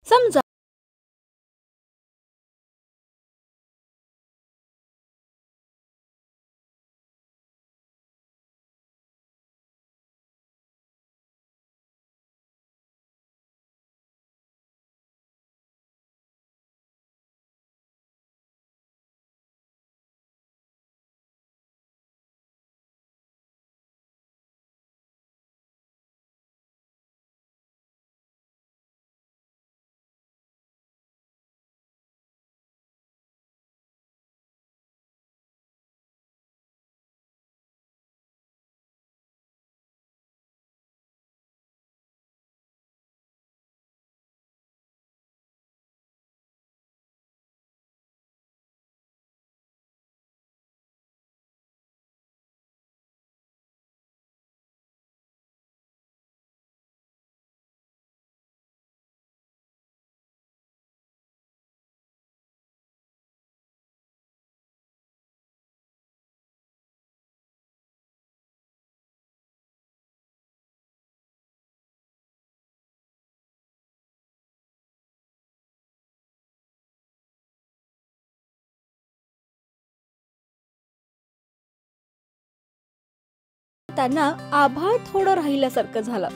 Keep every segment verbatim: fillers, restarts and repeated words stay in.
समजा त्यांना आभाळ थोडं राहिल्यासारखं झालं।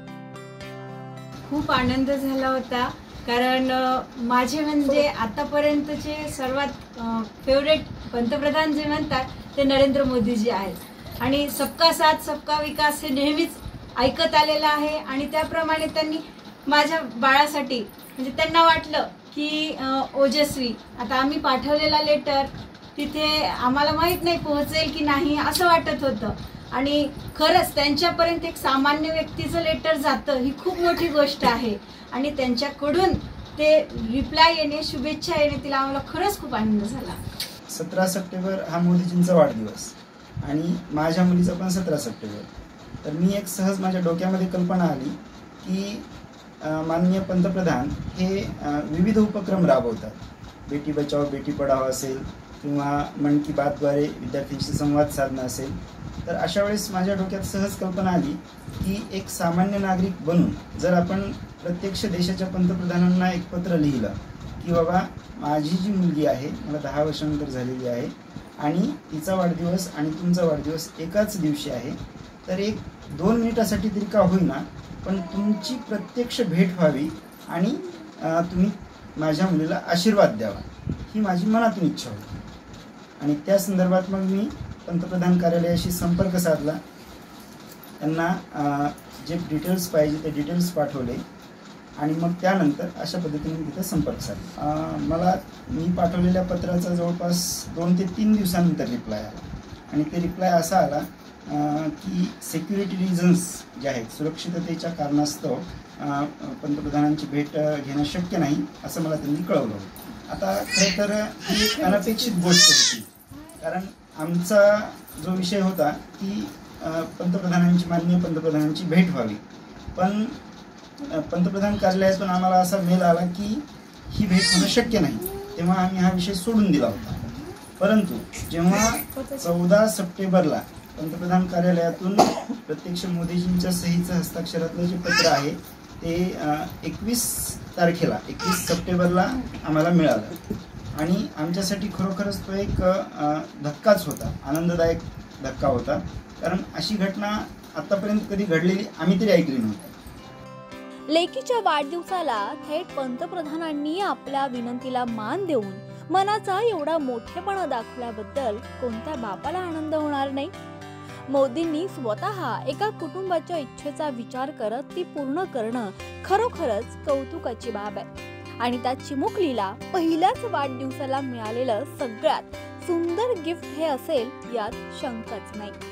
खूप आनंद झाला होता, कारण माझे म्हणजे आतापर्यंतचे सर्वात फेवरेट पंतप्रधान जे म्हणतात ते नरेंद्र मोदीजी आहेत आणि सबका साथ सबका विकास हे नेहमीच ऐकत आलेलं आहे आणि त्याप्रमाणे त्यांनी माझ्या बाळासाठी म्हणजे त्यांना वाटलं की ओजस्वी आता आम्ही पाठवलेला लेटर तिथे आम्हाला माहित नाही पोहोचेल की नाही असं वाटत होतं आणि खरंच त्यांच्यापर्यंत एक सामान्य व्यक्तीचं लेटर जातं ही खूप मोठी गोष्ट आहे आणि त्यांच्याकडून ते रिप्लाय येणे शुभेच्छा येणे तिला आम्हाला खरंच खूप आनंद झाला। सतरा सप्टेंबर हा मोदीजींचा वाढदिवस आणि माझ्या मुलीचा पण सतरा सप्टेंबर। तर मी एक सहज माझ्या डोक्यामध्ये कल्पना आली की माननीय पंतप्रधान हे विविध उपक्रम राबवतात, बेटी बचाओ बेटी पढाओ असेल किंवा मन की बातद्वारे विद्यार्थ्यांशी संवाद साधणं असेल। तर अशा वेळेस माझ्या डोक्यात सहज कल्पना आली की एक सामान्य नागरिक बनून जर आपण प्रत्यक्ष देशाच्या पंतप्रधानांना एक पत्र लिहिलं की बाबा माझी जी मुलगी आहे मला दहा वर्षानंतर झालेली आहे आणि तिचा वाढदिवस आणि तुमचा वाढदिवस एकाच दिवशी आहे, तर एक दोन मिनिटासाठी तरी का होईना पण तुमची प्रत्यक्ष भेट व्हावी आणि तुम्ही माझ्या मुलीला आशीर्वाद द्यावा ही माझी मनातून इच्छा होती आणि त्या संदर्भात मग मी पंतप्रधान कार्यालयाशी संपर्क साधला, त्यांना जे डिटेल्स पाहिजे ते डिटेल्स पाठवले आणि मग त्यानंतर अशा पद्धतीने तिथे संपर्क साधला। मला मी पाठवलेल्या पत्राचा जवळपास दोन ते तीन दिवसानंतर रिप्लाय आला आणि ते रिप्लाय असा आला की सिक्युरिटी रिझन्स जे आहेत सुरक्षिततेच्या कारणास्तव पंतप्रधानांची भेट घेणं शक्य नाही असं मला त्यांनी कळवलं होतं। आता खरं तर ही एक अनपेक्षित गोष्ट होती, कारण आमचा जो विषय होता की पंतप्रधानांची माननीय पंतप्रधानांची भेट व्हावी, पण पंतप्रधान कार्यालयातून आम्हाला असा मेल आला की ही भेट होणं शक्य नाही, तेव्हा आम्ही हा विषय सोडून दिला होता। परंतु जेव्हा चौदा सप्टेंबरला पंतप्रधान कार्यालयातून प्रत्यक्ष मोदीजींच्या सहीचं हस्ताक्षरातलं जे पत्र आहे ते एकवीस तारखेला एकवीस सप्टेंबरला आम्हाला मिळालं आणि आमच्यासाठी खरोखरच तो एक धक्काच होता, आनंददायक धक्का होता, कारण अशी घटना आतापर्यंत कधी घडलेली आम्ही तरी ऐकली नव्हती। लेकीच्या वाढदिवसाला थेट पंतप्रधानांनी आपल्या विनंतीला मान देऊन मनाचा एवढा मोठेपणा दाखवल्याबद्दल कोणत्या बापाला आनंद होणार नाही। मोदींनी स्वतः एका कुटुंबाच्या इच्छेचा विचार करत ती पूर्ण करणं खरोखरच कौतुकाची बाब आहे आणि त्या चिमुकलीला पहिल्याच वाढदिवसाला मिळालेलं सगळ्यात सुंदर गिफ्ट हे असेल यात शंकाच नाही।